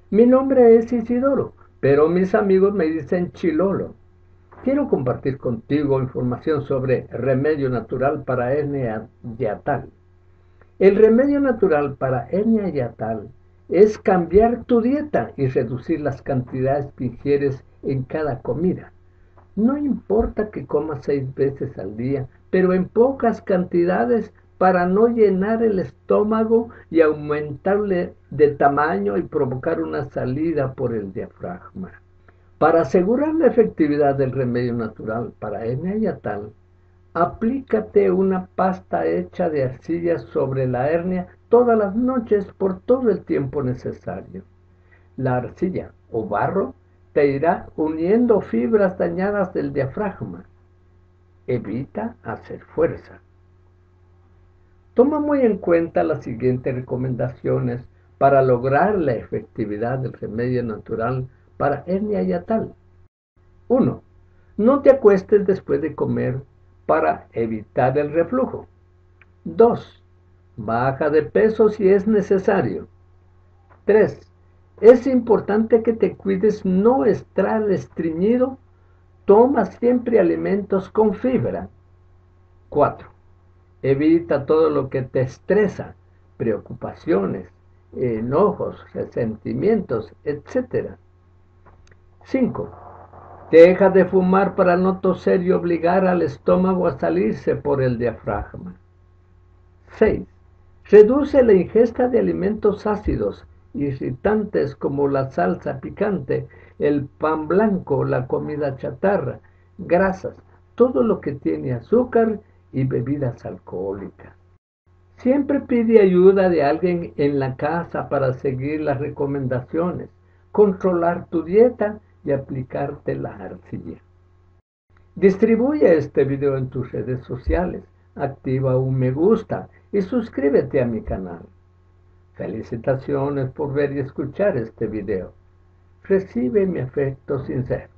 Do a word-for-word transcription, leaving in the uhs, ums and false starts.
Mi nombre es Isidoro, pero mis amigos me dicen Chilolo. Quiero compartir contigo información sobre remedio natural para hernia yatal. El remedio natural para hernia yatal es cambiar tu dieta y reducir las cantidades que ingieres en cada comida. No importa que comas seis veces al día, pero en pocas cantidades para no llenar el estómago y aumentarle de tamaño y provocar una salida por el diafragma. Para asegurar la efectividad del remedio natural para hernia yatal, aplícate una pasta hecha de arcilla sobre la hernia todas las noches por todo el tiempo necesario. La arcilla o barro te irá uniendo fibras dañadas del diafragma. Evita hacer fuerza. Toma muy en cuenta las siguientes recomendaciones para lograr la efectividad del remedio natural para hernia yatal. uno. No te acuestes después de comer para evitar el reflujo. dos. Baja de peso si es necesario. tres. Es importante que te cuides no estar estreñido. Toma siempre alimentos con fibra. cuatro. Evita todo lo que te estresa, preocupaciones, enojos, resentimientos, etcétera. cinco. Deja de fumar para no toser y obligar al estómago a salirse por el diafragma. seis. Reduce la ingesta de alimentos ácidos, irritantes como la salsa picante, el pan blanco, la comida chatarra, grasas, todo lo que tiene azúcar y bebidas alcohólicas. Siempre pide ayuda de alguien en la casa para seguir las recomendaciones, controlar tu dieta y aplicarte la arcilla. Distribuye este video en tus redes sociales, activa un me gusta y suscríbete a mi canal. Felicitaciones por ver y escuchar este video. Recibe mi afecto sincero.